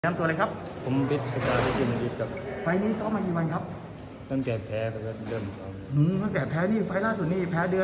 แนะนำตัวเลยครับผมพิศดารที่จินวิทย์กับไฟล์นี้ซ้อมมากี่วันครับตั้งแต่แพ้ไปก็เริ่มซ้อมตั้งแต่แพ้นี่ไฟล์ล่าสุดนี่แพ้เดือน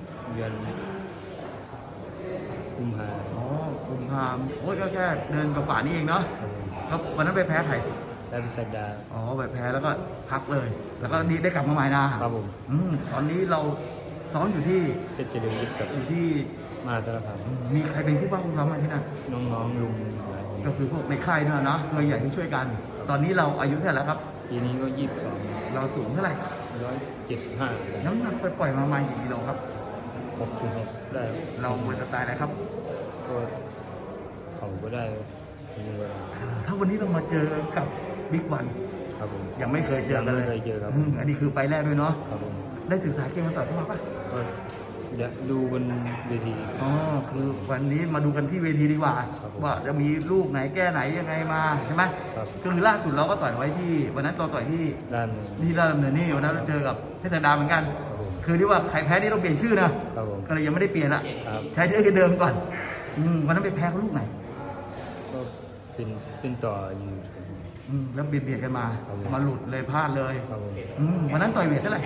กุมภากุมภาโอ้ยก็แค่เดือนกว่าๆนี่เองเนาะแล้ววันนั้นไปแพ้ใครได้พิศดารไปแพ้แล้วก็พักเลย แล้วก็ดีได้กลับมาใหม่นะครับผมตอนนี้เราซ้อมอยู่ที่เพชรเจริญวิทย์กับอยู่ที่มหาสารคามมีใครเป็นผู้บ้างผู้ซ้อมมาที่นั่นน้องๆลุงก็คือพวกในค่ายเนาะเคยใหญ่ที่ช่วยกันตอนนี้เราอายุเท่าไหร่แล้วครับปีนี้ก็22 เราสูงเท่าไหร่ 175 น้ำหนักปล่อยมาประมาณกี่กิโลครับ 66ได้เราเหมือนสไตล์อะไรครับก็เขาก็ได้ถ้าวันนี้เรามาเจอกับบิ๊กวันครับผมยังไม่เคยเจอกันเลยไม่เคยเจอครับอันนี้คือไฟแรกด้วยเนาะครับผมได้ศึกษาเกมมาต่อยเข้ามาป่ะก็อยากดูบนเวทีคือวันนี้มาดูกันที่เวทีดีกว่าว่าจะมีลูกไหนแก้ไหนยังไงมาใช่ไหมก็คือล่าสุดเราก็ต่อยไว้ที่วันนั้นเราต่อยที่ราชดำเนินนี่วันนั้นเราเจอกับเพชรดาเหมือนกันคือที่ว่าใครแพ้นี่ต้องเปลี่ยนชื่อนะก็เลยยังไม่ได้เปลี่ยนละใช้ชื่อเดิมก่อนวันนั้นไปแพ้เขาลูกไหนก็เป็นต่ออยู่แล้วเบียดกันมาหลุดเลยพลาดเลยวันนั้นต่อยเวทเท่าไหร่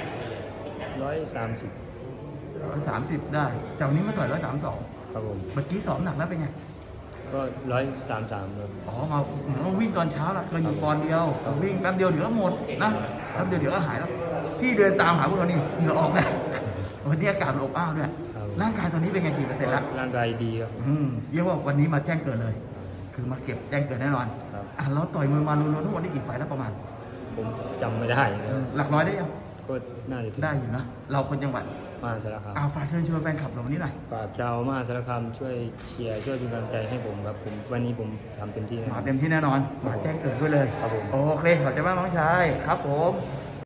130ได้จากนี้มาต่อย132 ครับผมเมื่อกี้ซ้อมหนักแล้วเป็นไงก็133เลยมาวิ่งตอนเช้าละเกินอยู่ปอนเดียววิ่งแป๊บเดียวเดี๋ยวก็หมดนะแป๊บเดียวเดี๋ยวก็หายแล้วพี่เดินตามหาพวกเรานี่เหงื่อออกนะวันนี้อากาศอบอ้าวด้วยร่างกายตอนนี้เป็นไงกี่เปอร์เซ็นต์แล้วร่างกายดีครับเรียกว่าวันนี้มาแจ้งเกิดเลยคือมาเก็บแจ้งเกิดแน่นอนเราต่อยมวยมารวมๆทั้งหมดได้กี่ไฟล์แล้วประมาณผมจำไม่ได้หลักร้อยได้ยังก็น่าจะได้อยู่นะเราคนจังหวัดมหาสารคามฝากเชิญชวนแฟนคลับเราวันนี้หน่อยฝากชาวมหาสารคามช่วยเชียร์ช่วยเป็นกำลังใจให้ผมครับวันนี้ผมทำเต็มที่มาเต็มที่แน่นอนมาแจ้งเกิดด้วยเลยครับผมโอเคขอบใจมากน้องชายครับผม